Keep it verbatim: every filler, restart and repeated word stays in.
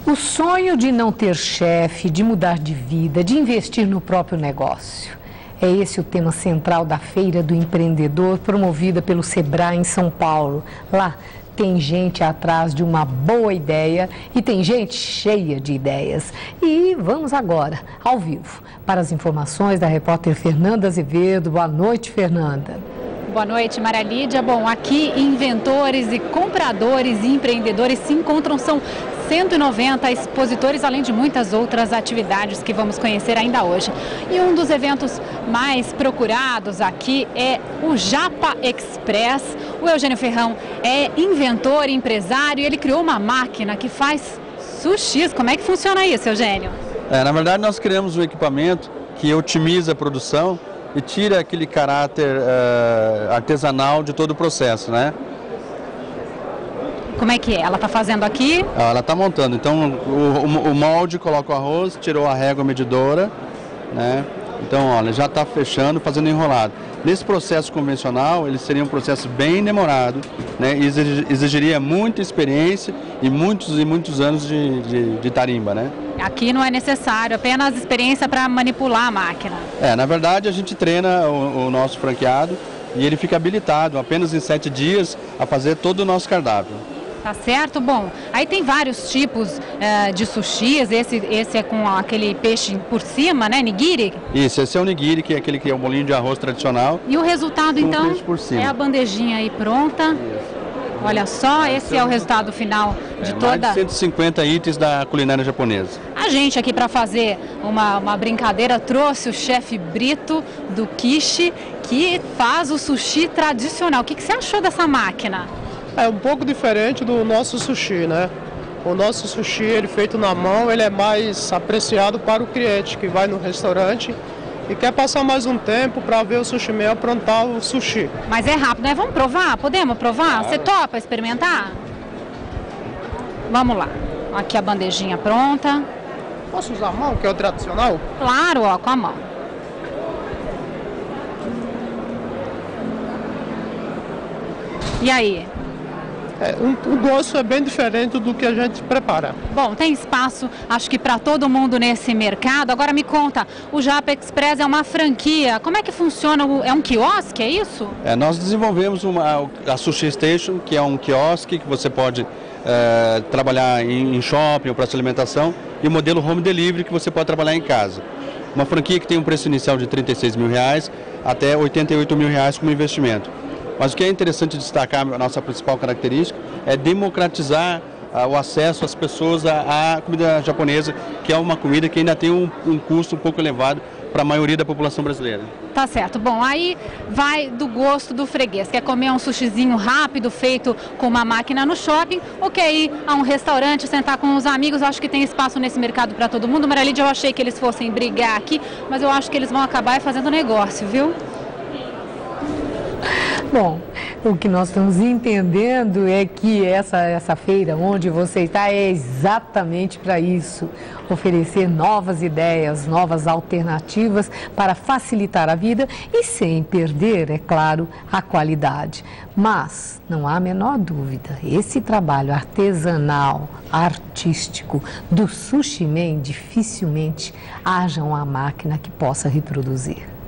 O sonho de não ter chefe, de mudar de vida, de investir no próprio negócio. É esse o tema central da Feira do Empreendedor, promovida pelo Sebrae em São Paulo. Lá tem gente atrás de uma boa ideia e tem gente cheia de ideias. E vamos agora, ao vivo, para as informações da repórter Fernanda Azevedo. Boa noite, Fernanda. Boa noite, Maria Lídia. Bom, aqui inventores e compradores e empreendedores se encontram, são cento e noventa expositores, além de muitas outras atividades que vamos conhecer ainda hoje. E um dos eventos mais procurados aqui é o Japa Express. O Eugênio Ferrão é inventor e empresário e ele criou uma máquina que faz sushis. Como é que funciona isso, Eugênio? É, na verdade, nós criamos um equipamento que otimiza a produção e tira aquele caráter uh, artesanal de todo o processo, né? Como é que é? Ela está fazendo aqui? Ela está montando. Então, o, o molde coloca o arroz, tirou a régua medidora, né? Então, olha, já está fechando, fazendo enrolado. Nesse processo convencional, ele seria um processo bem demorado, né? Exigiria muita experiência e muitos e muitos anos de, de, de tarimba, né? Aqui não é necessário, apenas experiência para manipular a máquina. É, na verdade, a gente treina o, o nosso franqueado e ele fica habilitado apenas em sete dias a fazer todo o nosso cardápio. Tá certo? Bom, aí tem vários tipos uh, de sushis, esse, esse é com aquele peixe por cima, né, nigiri? Isso, esse é o nigiri, que é aquele que é o bolinho de arroz tradicional. E o resultado, então, peixe por cima. É a bandejinha aí pronta. Isso. Olha só, esse é o resultado final de é, toda... mais de cento e cinquenta itens da culinária japonesa. A gente aqui, para fazer uma, uma brincadeira, trouxe o chefe Brito do Kishi, que faz o sushi tradicional. O que, que você achou dessa máquina? É um pouco diferente do nosso sushi, né? O nosso sushi, ele feito na mão, ele é mais apreciado para o cliente que vai no restaurante e quer passar mais um tempo para ver o sushi man aprontar o sushi. Mas é rápido, né? Vamos provar? Podemos provar? Claro. Você topa experimentar? Vamos lá. Aqui a bandejinha pronta. Posso usar a mão, que é o tradicional? Claro, ó, com a mão. E aí? É, um, o gosto é bem diferente do que a gente prepara. Bom, tem espaço, acho que para todo mundo nesse mercado. Agora me conta, o Japa Express é uma franquia, como é que funciona? É um quiosque, é isso? É, nós desenvolvemos uma, a Sushi Station, que é um quiosque que você pode é, trabalhar em, em shopping ou para sua alimentação, e o modelo Home Delivery, que você pode trabalhar em casa. Uma franquia que tem um preço inicial de trinta e seis mil reais até oitenta e oito mil reais como investimento. Mas o que é interessante destacar, a nossa principal característica, é democratizar uh, o acesso às pessoas à, à comida japonesa, que é uma comida que ainda tem um, um custo um pouco elevado para a maioria da população brasileira. Tá certo. Bom, aí vai do gosto do freguês. Quer comer um sushizinho rápido, feito com uma máquina no shopping, ou quer ir a um restaurante, sentar com os amigos? Acho que tem espaço nesse mercado para todo mundo. Maria Lídia, eu achei que eles fossem brigar aqui, mas eu acho que eles vão acabar fazendo negócio, viu? Bom, o que nós estamos entendendo é que essa, essa feira onde você está é exatamente para isso, oferecer novas ideias, novas alternativas para facilitar a vida e sem perder, é claro, a qualidade. Mas não há a menor dúvida, esse trabalho artesanal, artístico do sushi man dificilmente haja uma máquina que possa reproduzir.